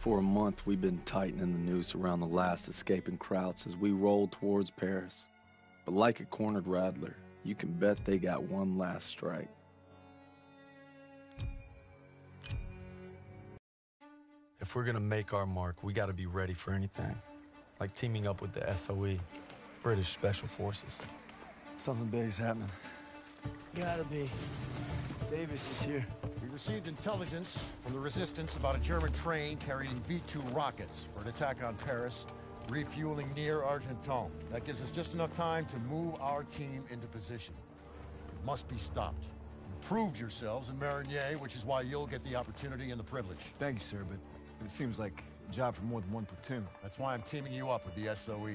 For a month, we've been tightening the noose around the last escaping Krauts as we roll towards Paris. But like a cornered rattler, you can bet they got one last strike. If we're gonna make our mark, we gotta be ready for anything. Like teaming up with the SOE, British Special Forces. Something big's happening. Gotta be. Davis is here. We received intelligence from the Resistance about a German train carrying V-2 rockets for an attack on Paris, refueling near Argenton. That gives us just enough time to move our team into position. It must be stopped. You proved yourselves in Marigny, which is why you'll get the opportunity and the privilege. Thank you, sir, but it seems like a job for more than one platoon. That's why I'm teaming you up with the SOE.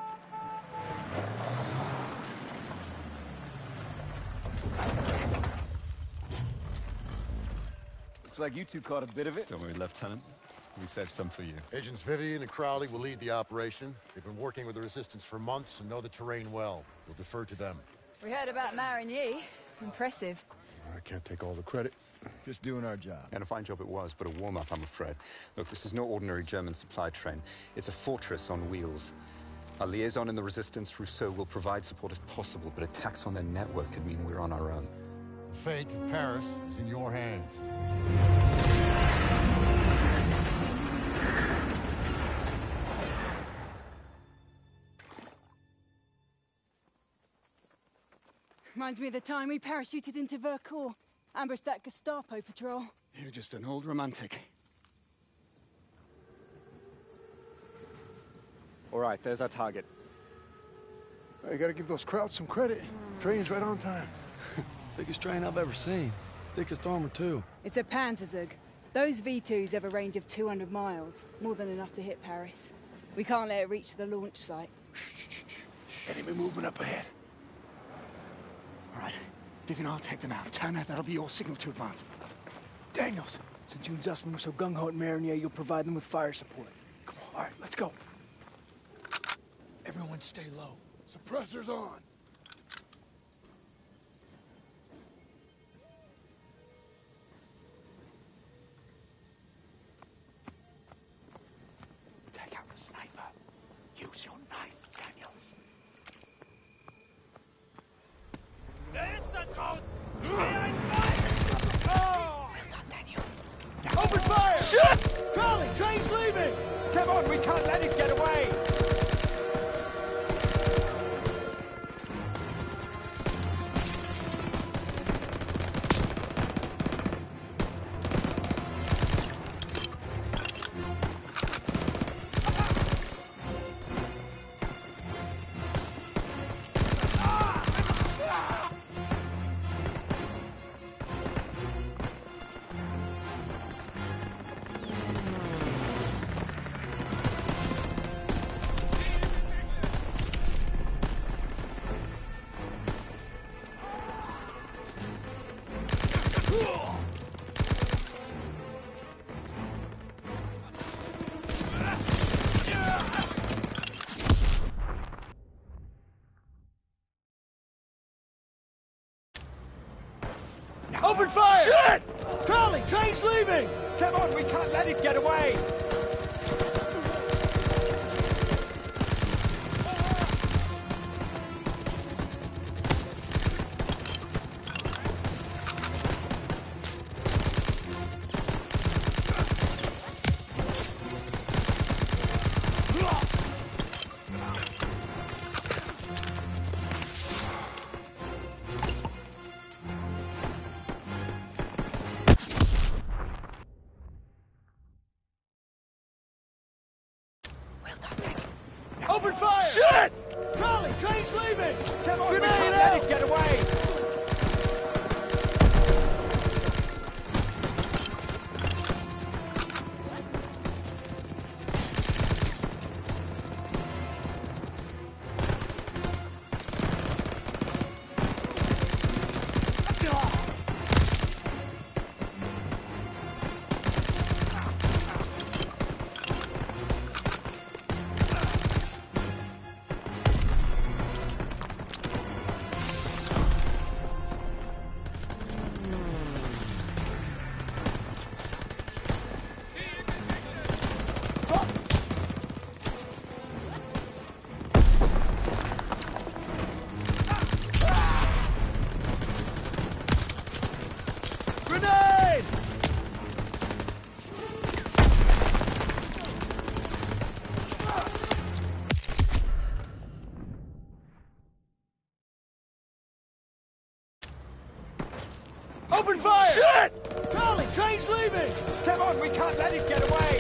Looks like you two caught a bit of it. Don't worry, Lieutenant. We saved some for you. Agents Vivian and Crowley will lead the operation. They've been working with the Resistance for months and know the terrain well. We'll defer to them. We heard about Marigny. Impressive. I can't take all the credit. Just doing our job. And a fine job it was, but a warm-up, I'm afraid. Look, this is no ordinary German supply train. It's a fortress on wheels. Our liaison in the Resistance, Rousseau, will provide support if possible, but attacks on their network could mean we're on our own. The fate of Paris is in your hands. Reminds me of the time we parachuted into Vercors. Ambushed that Gestapo patrol. You're just an old romantic. All right, there's our target. I gotta give those Krauts some credit. Train's right on time. Biggest train I've ever seen. Thickest armor, too. It's a Panzerzug. Those V2s have a range of 200 miles. More than enough to hit Paris. We can't let it reach the launch site. Enemy movement up ahead. All right, Vivian, I'll take them out. Turner, that'll be your signal to advance. Daniels, since you and Zussman were so gung-ho at Marigny, you'll provide them with fire support. Come on, all right, let's go. Everyone stay low. Suppressors on. Take out the sniper. Use your knife, Daniels. Well done, Daniel. Open fire! Shit! Charlie, train's leaving! Come on, we can't let it get away! Open fire! Shit! Charlie, train's leaving! Come on, we can't let it get away! Open fire! Shit! Charlie, train's leaving! Come on, we can't let it get away! Come on, we can't let it get away!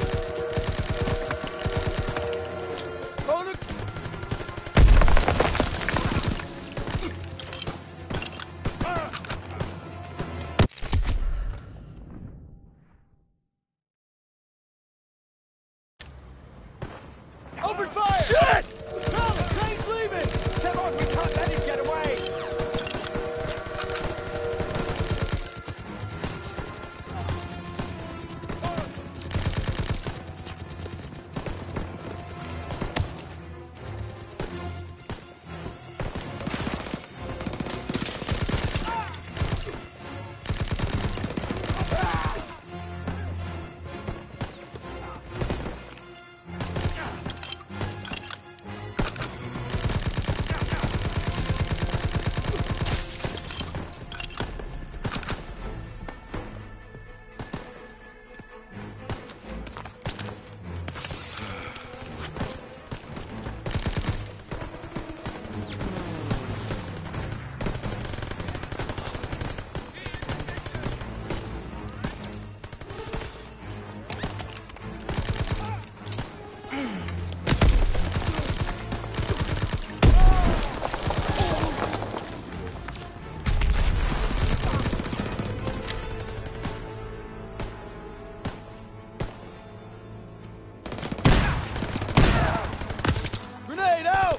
Open fire! Shit! Charlie, train's leaving! Come on, we can't let it get away! Grenade out!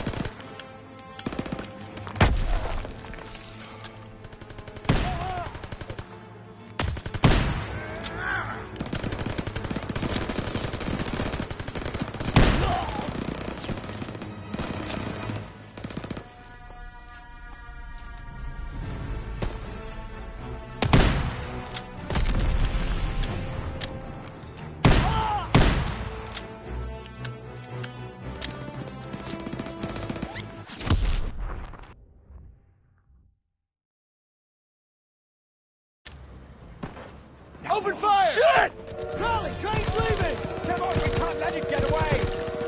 Open fire! Shit! Charlie, train's leaving! Come on, we can't let it get away!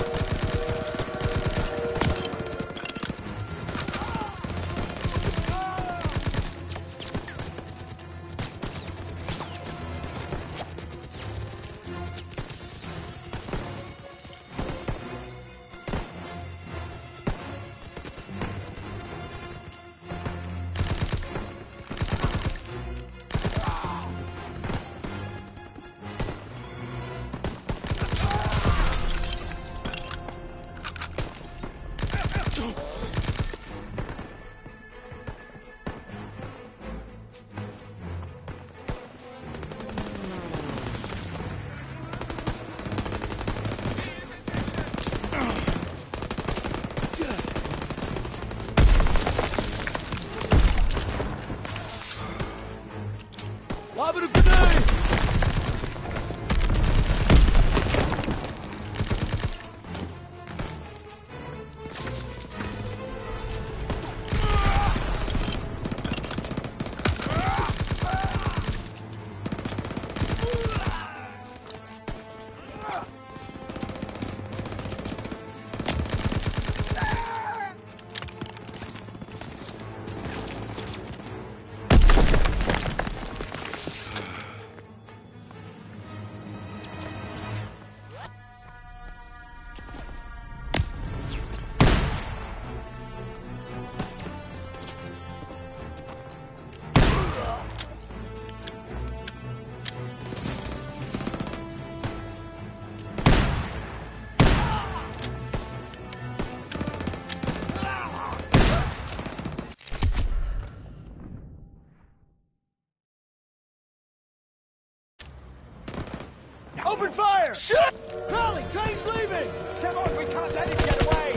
Lob it a grenade! Open fire! Shit! Charlie, train's leaving! Come on, we can't let it get away!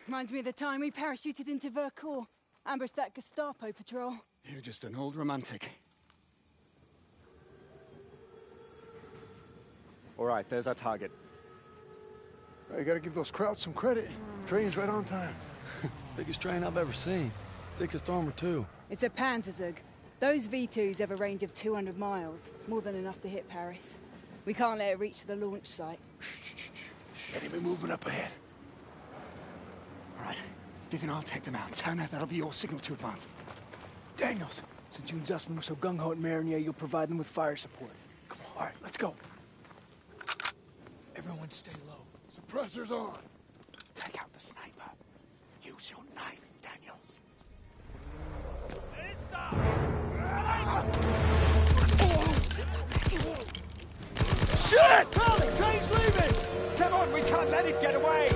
Reminds me of the time we parachuted into Vercors. Ambushed that Gestapo patrol. You're just an old romantic. All right, there's our target. You gotta give those Krauts some credit. Train's right on time. Biggest train I've ever seen. Thickest armor, too. It's a Panzerzug. Those V2s have a range of 200 miles. More than enough to hit Paris. We can't let it reach the launch site. Enemy movement up ahead. All right, Vivian, I'll take them out. Turner, that'll be your signal to advance. Daniels, since you and Zussman were so gung-ho at Marinier, you'll provide them with fire support. Come on, all right, let's go. Everyone stay low. Suppressor's on. Take out the sniper. Use your knife, Daniels. Shit! Crowley, train's leaving! Come on, we can't let it get away!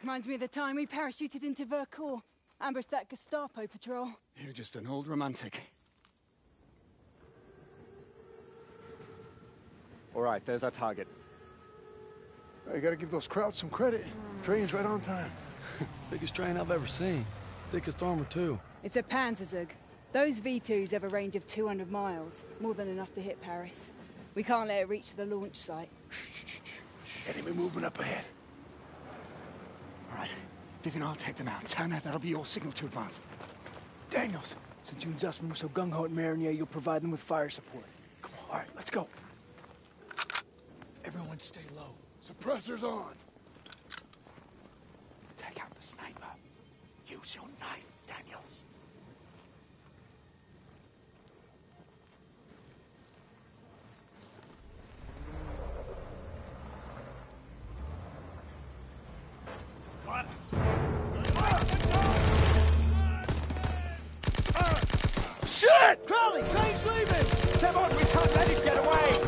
Reminds me of the time we parachuted into Vercors. Ambushed that Gestapo patrol. You're just an old romantic. All right, there's our target. You gotta give those Krauts some credit. Train's right on time. Biggest train I've ever seen. Thickest armor, too. It's a Panzerzug. Those V2s have a range of 200 miles. More than enough to hit Paris. We can't let it reach the launch site. Enemy movement up ahead. All right, Vivian, I'll take them out. Turner, that'll be your signal to advance. Daniels, since you and Zussman were so gung-ho at Marinier, you'll provide them with fire support. Come on, all right, let's go. Everyone stay low. Suppressor's on. Take out the sniper. Use your knife, Daniels. Shit! Crowley, train's leaving! Come on, we can't let him get away!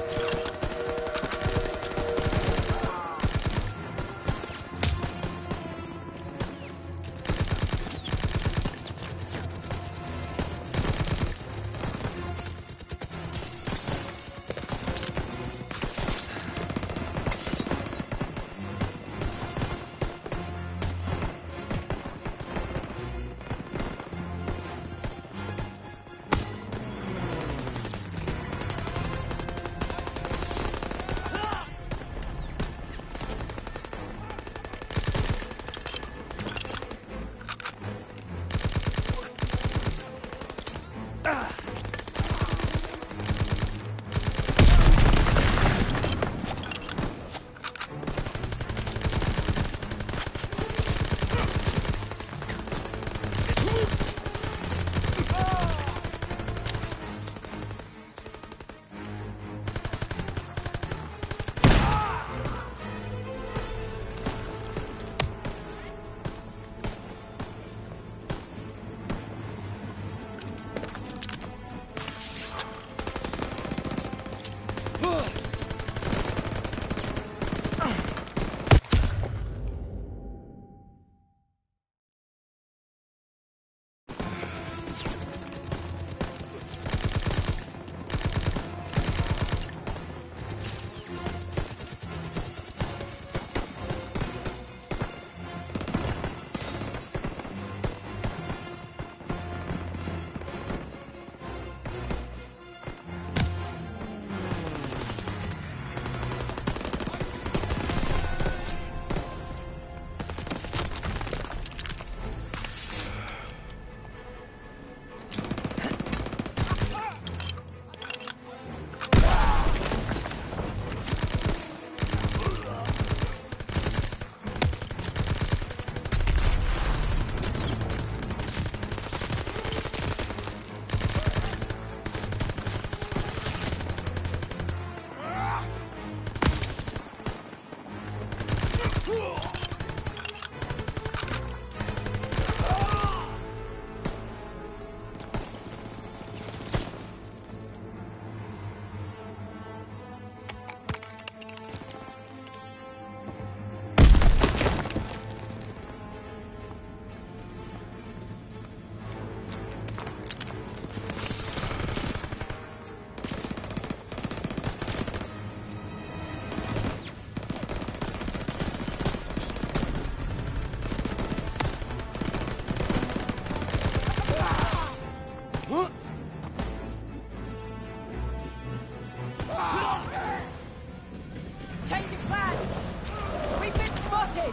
Change of plan! We've been spotted!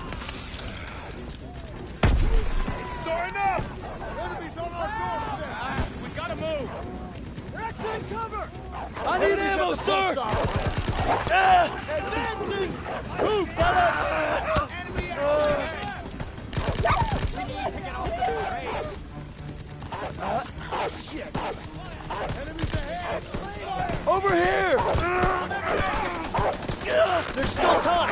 Starting up! Enemies on our doorstep! We gotta move! Excellent cover! I need ammo, sir! Advancing! Move, fellas! Enemy we need to get off the train! Shit! Enemies ahead! Over here! There's still time!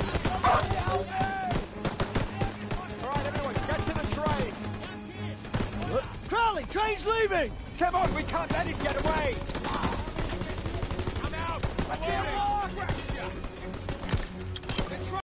Alright, everyone, get to the train! Crowley, train's leaving! Come on, we can't let it get away!